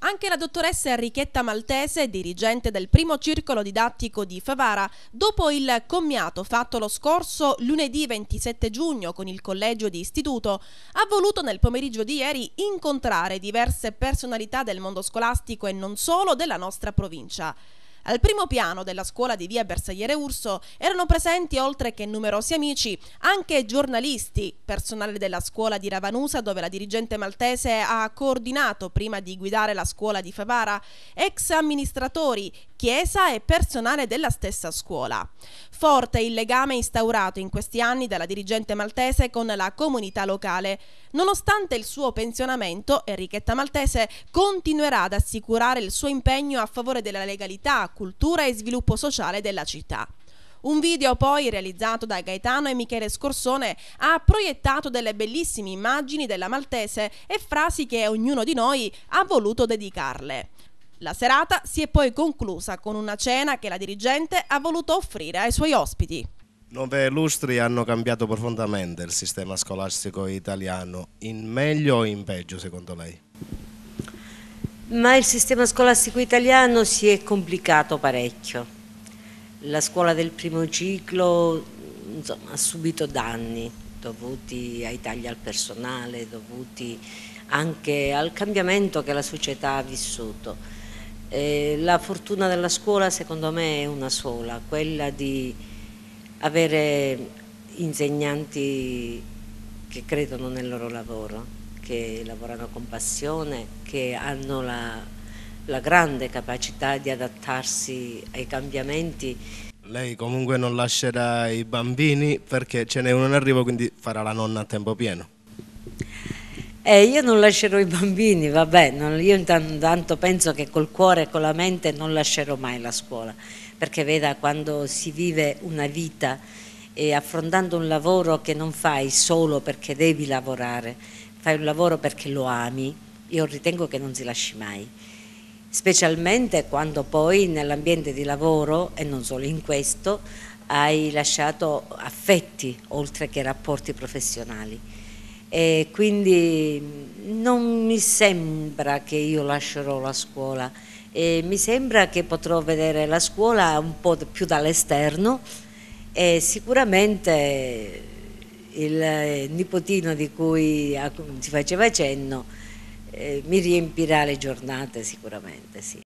Anche la dottoressa Enrichetta Maltese, dirigente del primo circolo didattico di Favara, dopo il commiato fatto lo scorso lunedì 27 giugno con il collegio di istituto, ha voluto nel pomeriggio di ieri incontrare diverse personalità del mondo scolastico e non solo della nostra provincia. Al primo piano della scuola di via Bersagliere Urso erano presenti, oltre che numerosi amici, anche giornalisti, personale della scuola di Ravanusa dove la dirigente maltese ha coordinato prima di guidare la scuola di Favara, ex amministratori, chiesa e personale della stessa scuola. Forte il legame instaurato in questi anni dalla dirigente maltese con la comunità locale. Nonostante il suo pensionamento, Enrichetta Maltese continuerà ad assicurare il suo impegno a favore della legalità, cultura e sviluppo sociale della città. Un video poi realizzato da Gaetano e Michele Scorsone ha proiettato delle bellissime immagini della maltese e frasi che ognuno di noi ha voluto dedicarle. La serata si è poi conclusa con una cena che la dirigente ha voluto offrire ai suoi ospiti. 9 lustri hanno cambiato profondamente il sistema scolastico italiano, in meglio o in peggio secondo lei? Ma il sistema scolastico italiano si è complicato parecchio. La scuola del primo ciclo ha subito danni dovuti ai tagli al personale, dovuti anche al cambiamento che la società ha vissuto. La fortuna della scuola secondo me è una sola, quella di avere insegnanti che credono nel loro lavoro, che lavorano con passione, che hanno la grande capacità di adattarsi ai cambiamenti. Lei comunque non lascerà i bambini perché ce n'è uno in arrivo, quindi farà la nonna a tempo pieno. Io non lascerò i bambini, vabbè, io intanto penso che col cuore e con la mente non lascerò mai la scuola, perché veda, quando si vive una vita e affrontando un lavoro che non fai solo perché devi lavorare, fai un lavoro perché lo ami, io ritengo che non si lasci mai, specialmente quando poi nell'ambiente di lavoro, e non solo in questo, hai lasciato affetti oltre che rapporti professionali. E quindi non mi sembra che io lascerò la scuola, mi sembra che potrò vedere la scuola un po' più dall'esterno e sicuramente il nipotino di cui si faceva cenno mi riempirà le giornate sicuramente, sì.